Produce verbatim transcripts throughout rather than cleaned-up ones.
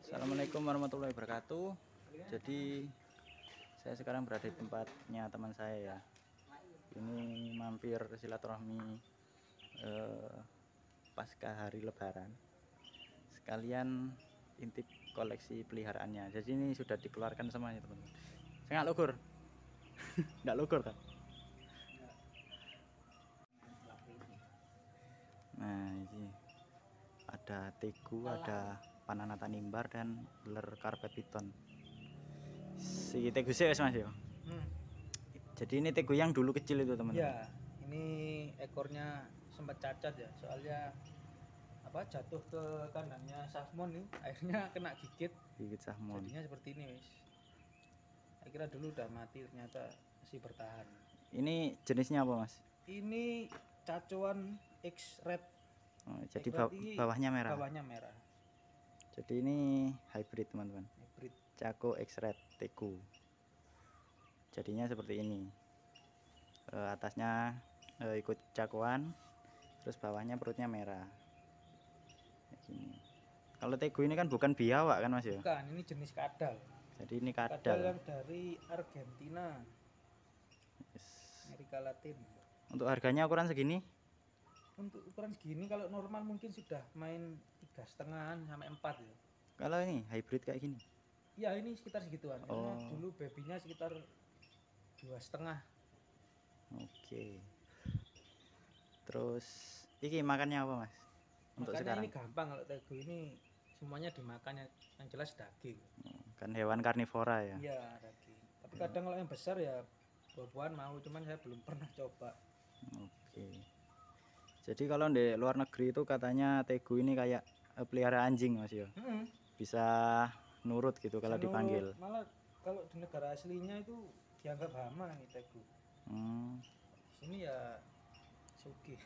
Assalamualaikum warahmatullahi wabarakatuh. Jadi saya sekarang berada di tempatnya teman saya ya. Ini mampir silaturahmi eh, pasca hari Lebaran. Sekalian intip koleksi peliharaannya. Jadi ini sudah dikeluarkan semuanya teman-teman. Saya nggak lugur, nggak lugur kan? Nah ini ada tegu, ada Panana Tanimbar dan ular karpet piton. Si tegu sih mas ya. Hmm. Jadi ini tegu yang dulu kecil itu teman-teman. Ya, ini ekornya sempat cacat ya, soalnya apa jatuh ke kandangnya Safmon nih, akhirnya kena gigit. Gigit Safmon. Jadinya seperti ini wis. Saya kira dulu udah mati, ternyata masih bertahan. Ini jenisnya apa mas? Ini cacuan X-Red. Oh, jadi baw bawahnya merah. Bawahnya merah. Jadi ini hybrid teman-teman. Hybrid. Caco X-Red tegu. Jadinya seperti ini. E, atasnya e, ikut cakuan, terus bawahnya perutnya merah. Kayak gini. Kalau tegu ini kan bukan biawak kan mas ya? Bukan, ini jenis kadal. Jadi ini kadal. Kadal yang dari Argentina, yes. Amerika Latin. Untuk harganya ukuran segini? Untuk ukuran segini kalau normal mungkin sudah main tiga setengahan sampai empat ya. Kalau ini hybrid kayak gini? Ya ini sekitar segituan. Oh. Karena dulu babynya sekitar dua setengah. Oke. Terus ini makannya apa mas? Untuk makannya sekarang? Ini gampang, kalau tegu ini semuanya dimakan, yang jelas daging. Kan hewan karnivora ya? Iya daging. Tapi kadang kalau yang besar ya buah-buahan mau, cuman saya belum pernah coba. Oke. Jadi kalau di luar negeri itu katanya tegu ini kayak pelihara anjing mas ya? Hmm. Bisa nurut gitu kalau dipanggil. Malah kalau di negara aslinya itu dianggap hama nih tegu. Hmm. Sini ya suki.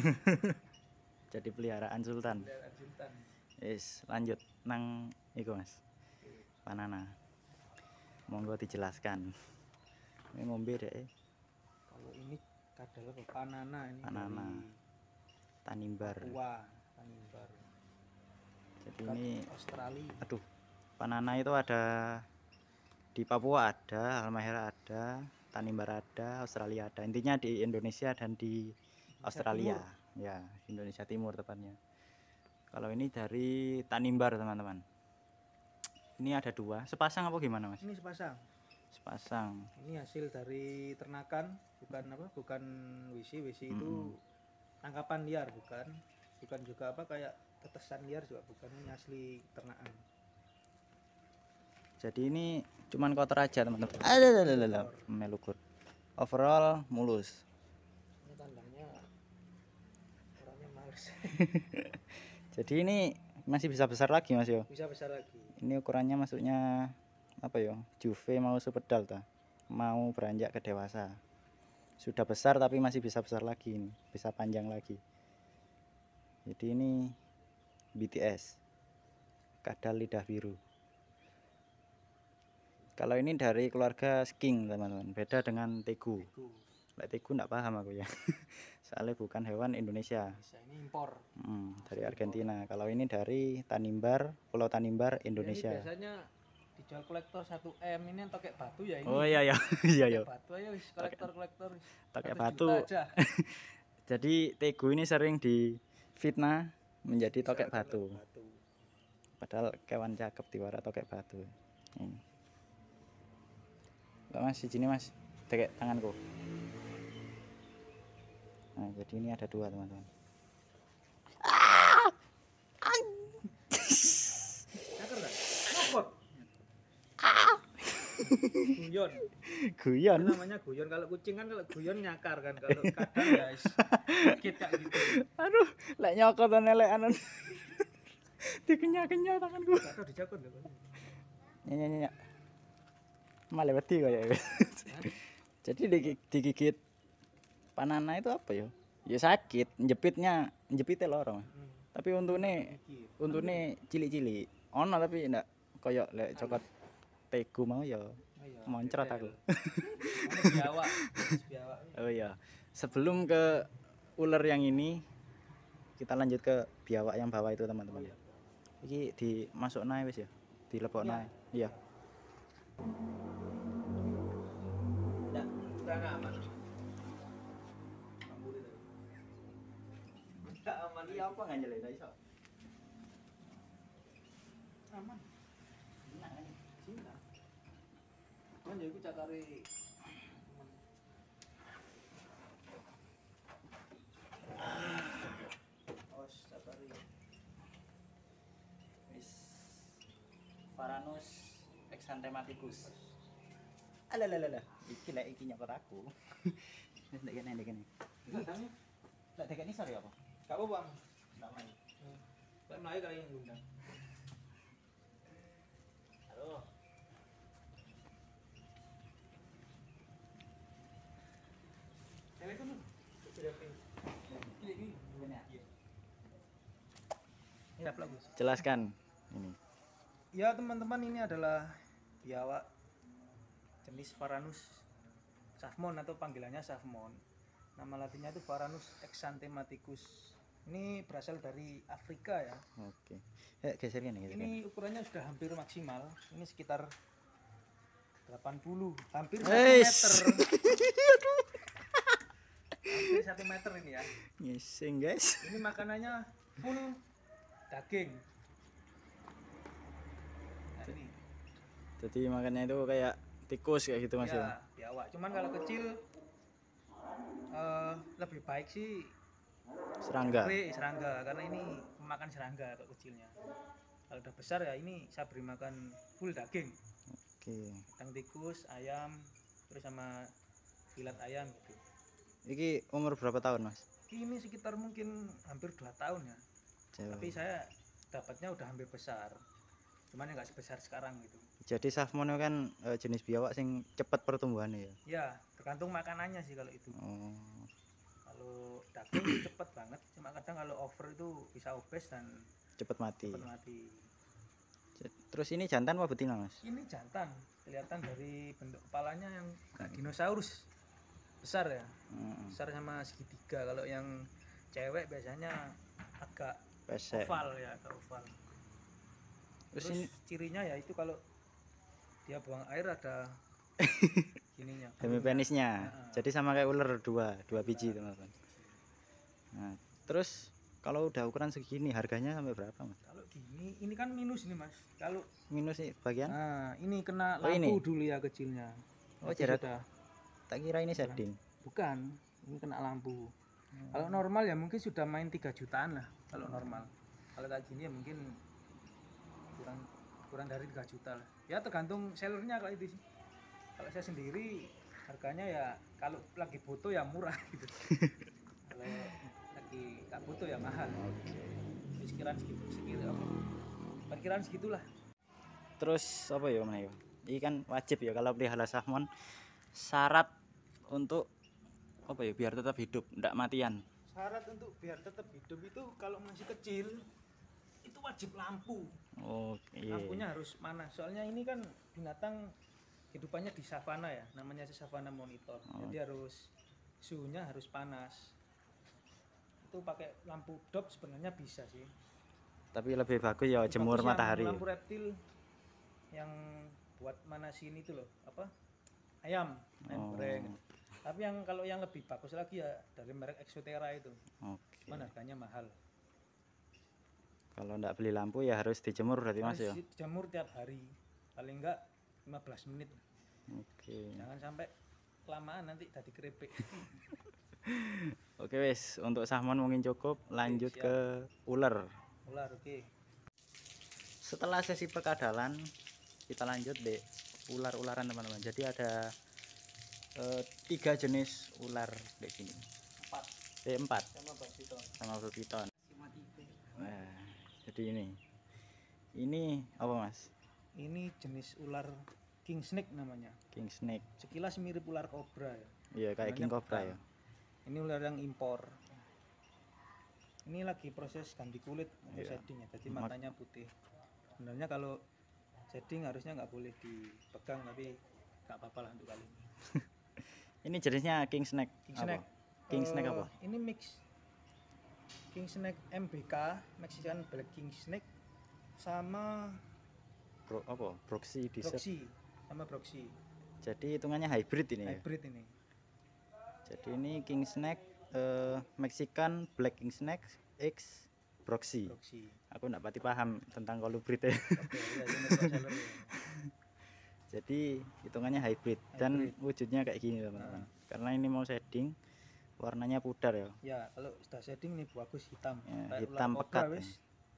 Jadi peliharaan sultan. Peliharaan sultan. Yes, lanjut nang iku mas. Panana. Monggo dijelaskan. Ini ngombe deh. Kalau ini kadal apa? Panana ini. Panana. Tanimbar. Papua, Tanimbar. Jadi ini Australia. Aduh. Panana itu ada di Papua ada, Halmahera ada, Tanimbar ada, Australia ada. Intinya di Indonesia dan di Indonesia Australia. Timur. Ya, Indonesia Timur tepatnya. Kalau ini dari Tanimbar teman-teman. Ini ada dua, sepasang apa gimana mas? Ini sepasang. Sepasang. Ini hasil dari ternakan, bukan apa? Bukan wisi, wisi mm-hmm. itu tangkapan liar, bukan. Bukan juga apa kayak tetesan liar juga bukan, ini asli ternakan. Jadi ini cuman kotor aja teman-teman. Ada, ada, ada, melukur. Overall mulus. Ini kandangnya orangnya males. Jadi ini masih bisa besar lagi mas yo? Bisa besar lagi. Ini ukurannya masuknya apa yo? Juve mau sepedal ta? Mau beranjak ke dewasa. Sudah besar tapi masih bisa besar lagi ini, bisa panjang lagi. Jadi ini B T S. Kadal lidah biru. Kalau ini dari keluarga sking teman-teman, beda dengan tegu. Lek tegu enggak paham aku ya. Soalnya bukan hewan Indonesia. Ini impor. Hmm, dari Argentina. Impor. Kalau ini dari Tanimbar, Pulau Tanimbar, Indonesia. Ya, ini biasanya dijual kolektor satu M, ini yang tokek batu ya ini. Oh iya ya. Iya ya. Batu ayo kolektor-kolektor. Tokek batu. Jadi tegu ini sering difitnah menjadi tokek batu. batu. Padahal kewan cakep diwara tokek batu. Ini. Mas di sini mas, tekek tanganku. Nah jadi ini ada dua teman-teman. Ah! Ah! Guyon. Guyon. Itu namanya guyon. Kalau kucing kan kalau guyon nyakar kan, kalau kadang ya sakit kayak gitu. Aduh, lek nyokot nelek anu. Dikenya-kenya tanganku. Atau dicakut lho. Nyanyi-nyanyi. Malah wedi kayak. Jadi digigit panana itu apa ya? Ya sakit, njepitnya, njepite loro. Hmm. Tapi untune untune cilik-cilik. Ono tapi ndak koyo lek cokot tegu mau ya moncrot aku. Biawak. Oh iya. Sebelum ke ular yang ini, kita lanjut ke biawak yang bawah itu teman-teman. Iki dimasukna wis ya. dilepokno. Iya. Enggak, udah nggak aman. Enggak aman. Iya apa nggak nyelena iso? Aman. Cina. Kan ya iku cakare os cakare Wis Varanus exanthematicus. Alalala, iki lek iki nyokot aku. Wis ndek kene ndek kene. kadangnya Lek ndek kene sore apa? gak apa bang. Ndak main. Lek mlayu kali yang ngundang. Halo. Telepon lu. Ini ini. Ini apa Gus? Jelaskan ini. Ya teman-teman, ini adalah biawak jenis Varanus saphmon atau panggilannya saphmon. Nama latinnya itu Varanus exanthematicus. Ini berasal dari Afrika ya. Oke. Eh geser kene geser. Ini ukurannya sudah hampir maksimal. Ini sekitar delapan puluh, hampir satu Eish. meter. Hampir satu meter ini ya. Ngising guys. Ini makanannya full daging. Nah, ini Jadi makannya itu kayak tikus kayak gitu Mas ya. ya biawak. Cuman kalau kecil eh, lebih baik sih Serangga. Kue serangga, karena ini memakan serangga kalau kecilnya. Kalau udah besar ya ini saya beri makan full daging. Oke. Kentang tikus, ayam, terus sama filet ayam gitu. Iki umur berapa tahun Mas? Ini sekitar mungkin hampir dua tahun ya. Jauh. Tapi saya dapatnya udah hampir besar. Cuman ya nggak sebesar sekarang gitu. Jadi saphmon itu kan eh, jenis biawak sing cepet pertumbuhannya ya. Ya, tergantung makanannya sih kalau itu. Oh. Kalau daging cepet banget, cuma kadang kalau over itu bisa obes dan Cepet mati. cepet mati. Terus ini jantan apa betina Mas? Ini jantan, kelihatan dari bentuk kepalanya yang kayak dinosaurus. Besar ya, Hmm. besar sama segitiga. Kalau yang cewek biasanya agak Pesek. oval ya, agak oval. Terus Terus ini cirinya ya itu kalau dia buang air ada ininya. demi penisnya. Nah. Jadi sama kayak ular dua, dua biji teman-teman. Nah, terus kalau udah ukuran segini harganya sampai berapa Mas? Kalau gini, ini kan minus nih mas. Kalau Minus sih bagian? nah ini kena Oh, lampu ini? dulu ya kecilnya. Oh, Tapi jarak. sudah. Tak kira ini shading. Bukan, ini kena lampu. Hmm. Kalau normal ya mungkin sudah main tiga jutaan lah kalau normal. Kalau kayak gini ya mungkin kurang kurang dari tiga juta lah. Ya tergantung sellernya kalau itu sih. Kalau saya sendiri harganya ya kalau lagi butuh ya murah gitu. Kalau lagi nggak butuh ya mahal. Jadi sekiraan segitu, segitu apa? Perkiraan segitulah. Terus apa ya mana ya? Ini kan wajib ya kalau pelihara saphmon syarat untuk apa ya biar tetap hidup, enggak matian. Syarat untuk biar tetap hidup itu kalau masih kecil itu wajib lampu. Oh iya. Lampunya harus panas. Soalnya ini kan binatang hidupannya di savana ya, namanya savana monitor. Oh. Jadi harus suhunya harus panas. Itu pakai lampu dop sebenarnya bisa sih. Tapi lebih bagus ya jemur Bagus yang matahari. Lampu reptil yang buat manasin itu loh, apa? Ayam, ayam Oh. goreng. Tapi yang kalau yang lebih bagus lagi ya dari merek Exotera itu. Oke. Cuman harganya mahal. Kalau enggak beli lampu ya harus dijemur berarti Mas ya. Harus dijemur tiap hari. Paling enggak lima belas menit. Oke. Jangan sampai kelamaan nanti tadi keripik. Oke wes, untuk saphmon mungkin cukup. Lanjut siap. ke ular. Ular oke. Setelah sesi perkadalan kita lanjut deh ular-ularan teman-teman. Jadi ada eh, tiga jenis ular di sini. Empat Eh empat sama Basiton. sama piton. Nah, jadi ini. Ini apa Mas? Ini jenis ular king snake namanya. King snake. Sekilas mirip ular kobra ya. Iya kayak Namanya king cobra bukan. ya. Ini ular yang impor. Ini lagi proses ganti kulit untuk Iya. shading ya. Jadi Mak- matanya putih. Sebenarnya kalau shading harusnya nggak boleh dipegang, tapi nggak apa-apa lah untuk kali ini. Ini jenisnya king snake. King apa? snake. King snake Eh, apa? Ini mix King snake M B K, Mexican Black King snake, sama bro, apa proxy desert. Proxy sama proxy. Jadi hitungannya hybrid ini ya. Hybrid ini. Jadi ini king snake eh, Mexican black king snake X proxy. Proxy. Aku enggak pati paham tentang colubrid ya. Oke, ya ini seller ya. Jadi hitungannya hybrid dan Hybrid. wujudnya kayak gini teman-teman. Karena ini mau shading warnanya pudar ya. Ya, kalau sudah shading nih bagus hitam. Ya, Kayak hitam ular pekat. kobra, wis.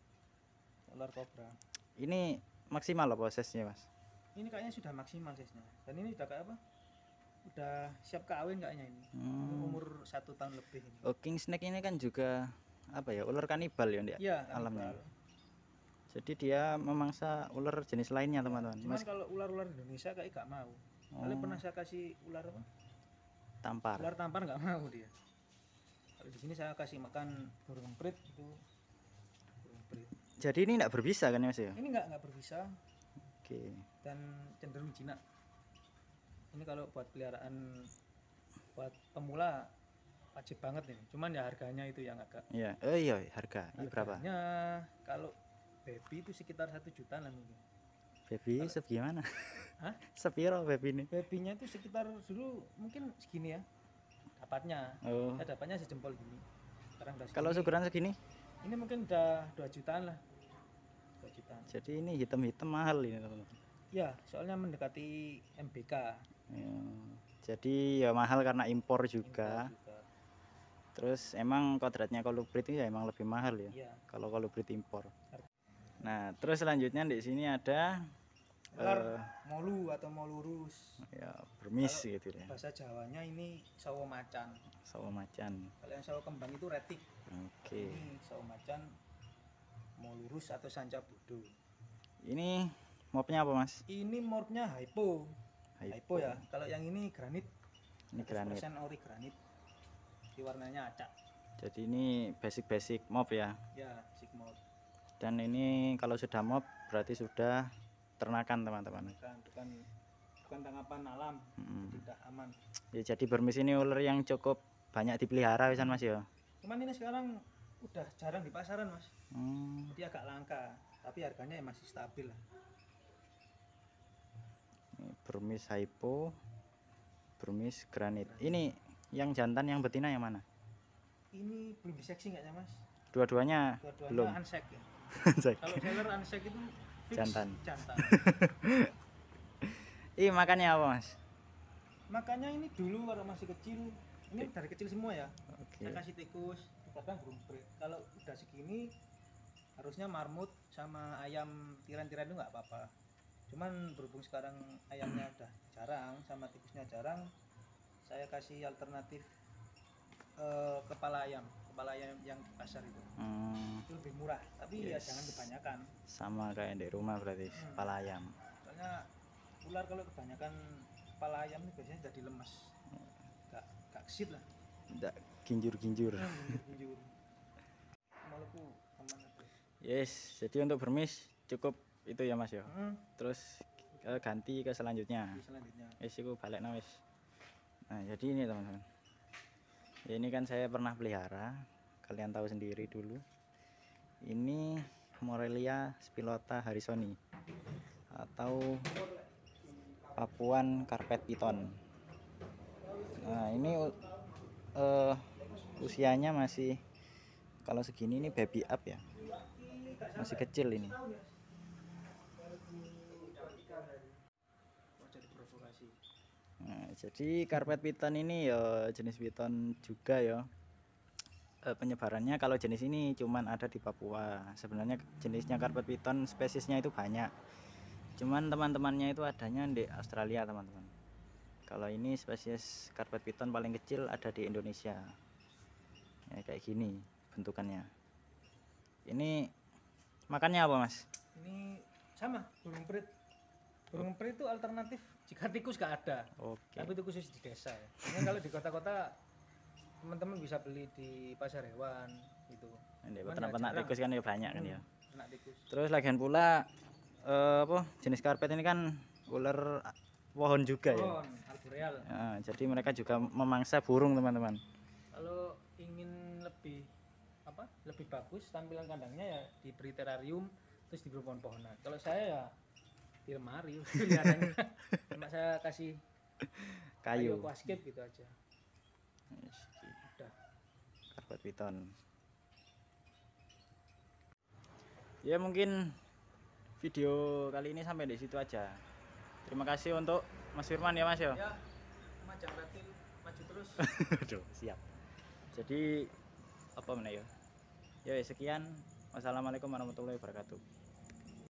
Ular kobra. Ini maksimal apa prosesnya mas? Ini kayaknya sudah maksimal size-nya. Dan ini udah kayak apa? Udah siap kawin kayaknya ini. Ini Hmm. umur satu tahun lebih ini. Oh, king snake ini kan juga apa ya, ular kanibal ya Ndik? Iya, alamnya. kanibal. Jadi dia memangsa ular jenis lainnya teman-teman. Cuman Mas kalau ular-ular Indonesia kayak gak mau. Kalian Oh. pernah saya kasih ular apa? tampar. Ular tampar nggak mau dia. Kalau di sini saya kasih makan burung emprit itu burung emprit. Jadi ini enggak berbisa kan ya mas ya? Ini nggak nggak berbisa Oke. dan cenderung jinak. Ini kalau buat peliharaan buat pemula wajib banget ini. Cuman ya harganya itu yang agak. Iya. Oh iya harga. Ini berapa? Harganya kalau baby itu sekitar satu juta lah mungkin. Baby segimana? Hah? Sepiro baby ini? Babynya itu sekitar dulu mungkin segini ya. Dapatnya. Oh. Ya dapatnya sejempol gini. Sekarang udah Kalau segini. ukuran segini? Ini mungkin udah dua jutaan lah. dua jutaan. Jadi ini hitam-hitam mahal ini teman-teman. Ya, soalnya mendekati M B K. Ya. Jadi ya mahal karena impor juga. Impor juga. Terus emang kodratnya colubrid itu ya emang lebih mahal ya. Iya. Kalau colubrid impor. Nah, terus selanjutnya di sini ada Ular eh, molu atau molurus. ya bermis Kalau gitu ya. Bahasa Jawanya ini sawo macan. Sawo macan. Kalau yang sawo kembang itu retik. Oke. Ini sawo macan molurus atau sanca bodo. Ini mobnya apa mas? Ini morphnya hypo. Hypo. Hypo ya. Kalau yang ini granit. Ini granit. seratus persen ori granit. Di warnanya acak. Jadi ini basic-basic mob ya. Ya, sigmod. Dan ini kalau sudah mob berarti sudah ternakan teman-teman. Bukan bukan bukan tangkapan alam. Hmm. Tidak aman. Ya, jadi bermis ini ular yang cukup banyak dipelihara wisan mas ya. Cuman ini sekarang udah jarang di pasaran mas. Hmm. Dia agak langka, tapi harganya ya masih stabil lah. Ini bermis hypo, bermis granit. Ini yang jantan yang betina yang mana? Ini belum diseksi nggak ya mas? Dua-duanya Dua-duanya belum. unsek ya. Cek. Kalau seller unsek itu fix Jantan. jantan. Ih makannya apa mas? Makanya ini dulu kalau masih kecil, ini dari kecil semua ya. Oke. Saya kasih tikus, kadang burung breed. Kalau udah segini harusnya marmut sama ayam tiran-tiran itu nggak apa-apa. Cuman berhubung sekarang ayamnya udah jarang sama tikusnya jarang, saya kasih alternatif eh, kepala ayam, kepala ayam yang di pasar itu. Hmm, Itu lebih murah, tapi ya Yes. jangan kebanyakan. sama kayak di rumah berarti Hmm. kepala ayam. Soalnya ular kalau kebanyakan kepala ayam ini biasanya jadi lemes, gak gak gesit lah. Tidak ginjur-ginjur. Ginjur. Maluku aman aja. Yes, jadi untuk bermis cukup itu ya mas ya. Hmm, Terus eh, ganti ke selanjutnya. di selanjutnya. Wis iku balik wis. Nah, jadi ini teman-teman. Ya, ini kan saya pernah pelihara. Kalian tahu sendiri dulu. Ini Morelia spilota harrisoni atau Papuan carpet python. Nah, ini eh, usianya masih kalau segini ini baby up ya. Masih kecil ini. Oh, jadi provokasi. Nah, jadi karpet piton ini ya jenis piton juga ya. E, penyebarannya kalau jenis ini cuman ada di Papua. Sebenarnya jenisnya karpet piton spesiesnya itu banyak. Cuman teman-temannya itu adanya di Australia, teman-teman. Kalau ini spesies karpet piton paling kecil ada di Indonesia. Ya, kayak gini bentukannya. Ini makannya apa, Mas? Ini sama burung perit. Burung perit itu alternatif jika tikus gak ada. Oke. Tapi itu khusus di desa ya. Ini kalau di kota-kota teman-teman bisa beli di pasar hewan gitu. Ini Cuman peternak-peternak ya jarang. tikus kan ya banyak kan ya. Hmm, ternak tikus. Terus lagian pula eh, apa jenis karpet ini kan ular pohon juga ya. Pohon arboreal. Nah, jadi mereka juga memangsa burung, teman-teman. Kalau ingin lebih apa? Lebih bagus tampilan kandangnya ya diberi terarium terus diberi pohon-pohonan. Kalau saya ya di lemari peliharannya. Cuma saya kasih Kayu. aquascape gitu aja. Yes, Udah. karpet piton. Ya mungkin video kali ini sampai di situ aja. Terima kasih untuk Mas Firman ya Mas ya. Ya, Majang Reptil maju terus. Aduh, siap. Jadi apa mana ya? Ya sekian. Wassalamualaikum warahmatullahi wabarakatuh.